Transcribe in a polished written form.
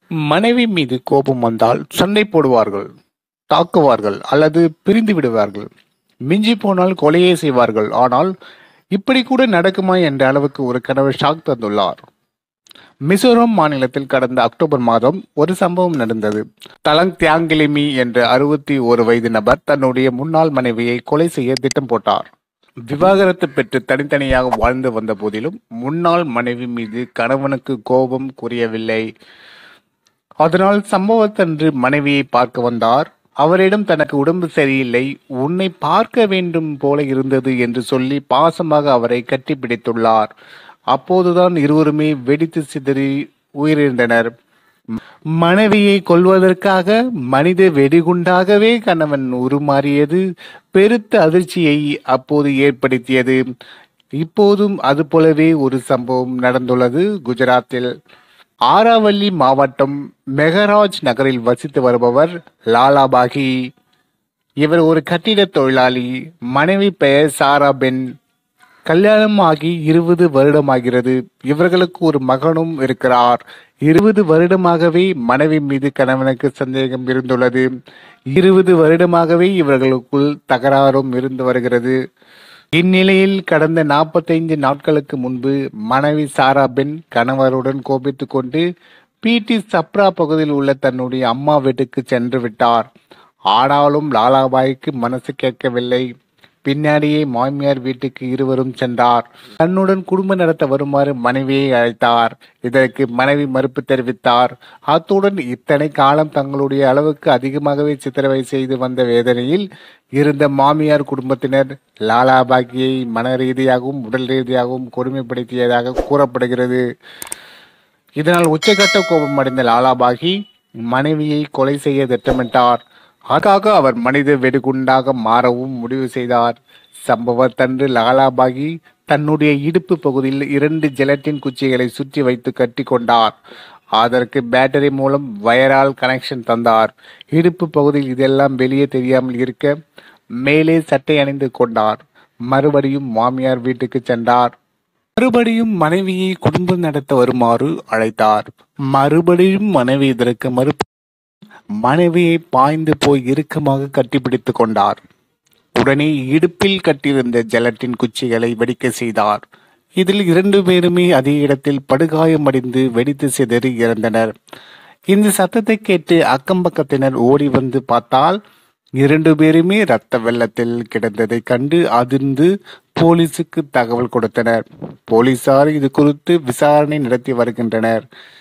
மனைவி மீது கோபம் வந்தால் சண்டை போடுவார்கள், தாக்குவார்கள் அல்லது பிரிந்து விடுவார்கள். மிஞ்சி போனால் கொலையே செய்வார்கள். ஆனால் இப்படி கூட நடக்குமா என்ற அளவுக்கு ஒரு கணவர் ஷாக் தந்துள்ளார். மிசோரம் மாநிலத்தில் கடந்த அக்டோபர் மாதம் ஒரு சம்பவம் நடந்தது. தலங் தியாங்கிலிமி என்ற 61 வயது நபர் தன்னுடைய முன்னாள் மனைவியை கொலை செய்ய திட்டம் போட்டார். விவாகரத்து பெற்று தனித்தனியாக வாழ்ந்து வந்த போதிலும் முன்னாள் மனைவி மீது கணவனுக்கு கோபம் குறையவில்லை. அதனால் சம்பவத்தன்று மனைவியை பார்க்க வந்தார். அவரிடம் தனக்கு உடம்பு சரியில்லை, உன்னை பார்க்க வேண்டும் போல இருந்தது என்று சொல்லி பாசமாக அவரை கட்டிப்பிடித்துள்ளார். அப்போதுதான் இருவருமே வெடித்து சிதறி உயிரிழந்தனர். மனைவியை கொல்வதற்காக மனித வெடிகுண்டாகவே கணவன் உருமாறியது பெருத்த அதிர்ச்சியை அப்போது ஏற்படுத்தியது. இப்போதும் அது போலவே ஒரு சம்பவம் நடந்துள்ளது குஜராத்தில். ஆராவல்லி மாவட்டம் மெகராஜ் நகரில் வசித்து வருபவர் லாலாபாகி. இவர் ஒரு கட்டிட தொழிலாளி. மனைவி பெயர் சாராபென். கல்யாணம் ஆகி 20 வருடமாகிறது. இவர்களுக்கு ஒரு மகனும் இருக்கிறார். 20 வருடமாகவே மனைவி மீது கணவனுக்கு சந்தேகம் இருந்துள்ளது. 20 வருடமாகவே இவர்களுக்குள் தகராறும் இருந்து வருகிறது. இந்நிலையில் கடந்த 45 நாட்களுக்கு முன்பு மனைவி சாராபென் கணவருடன் கோபித்துக் கொண்டு பிடி சப்ரா பகுதியில் உள்ள தன்னுடைய அம்மா வீட்டுக்கு சென்று விட்டார். ஆனாலும் லாலாபாய்க்கு மனசு கேட்கவில்லை. பின்னாடியே மாமியார் வீட்டுக்கு இருவரும் சென்றார். தன்னுடன் குடும்பம் நடத்த வருமாறு மனைவியை அழைத்தார். இதற்கு மனைவி மறுப்பு தெரிவித்தார். அத்துடன் இத்தனை காலம் தங்களுடைய அளவுக்கு அதிகமாகவே சித்திரவதை செய்து வந்த வேதனையில் இருந்த மாமியார் குடும்பத்தினர் லாலாபாகியை மன ரீதியாகவும் உடல் ரீதியாகவும் கொடுமைப்படுத்தியதாக கூறப்படுகிறது. இதனால் உச்சகட்ட கோபம் அடைந்த லாலாபாகி மனைவியை கொலை செய்ய திட்டமிட்டார். அதற்காக அவர் மனித வெடிகுண்டாக மாறவும் முடிவு செய்தார். சம்பவத்தன்று லாலாபாகி தன்னுடைய இடுப்பு பகுதியில் 2 ஜெலட்டின் குச்சிகளை சுற்றி வைத்து கட்டி கொண்டார். அதற்கு பேட்டரி மூலம் வயரால் கனெக்ஷன் தந்தார். இடுப்பு பகுதியில் இதெல்லாம் வெளியே தெரியாமல் இருக்க மேலே சட்டை அணிந்து கொண்டார். மறுபடியும் மாமியார் வீட்டுக்கு சென்றார். மறுபடியும் மனைவியை குடும்பம் நடத்த வருமாறு அழைத்தார். மறுபடியும் மனைவி இதற்கு மறுப்பு. மனைவியை பாய்ந்து போய் இறுக்கமாக கட்டிப்பிடித்துக் கொண்டார். உடனே இடுப்பில் கட்டியிருந்த ஜெலட்டின் குச்சிகளை வெடிக்க செய்தார். இதில் 2 பேருமே அதே இடத்தில் படுகாயமடைந்து வெடித்து சிதறி இறந்தனர். இந்த சத்தத்தை கேட்டு அக்கம்பக்கத்தினர் ஓடி வந்து பார்த்தால் 2 பேருமே இரத்த வெள்ளத்தில் கிடந்ததை கண்டு அதிர்ந்து போலீசுக்கு தகவல் கொடுத்தனர். போலீசார் இது குறித்து விசாரணை நடத்தி வருகின்றனர்.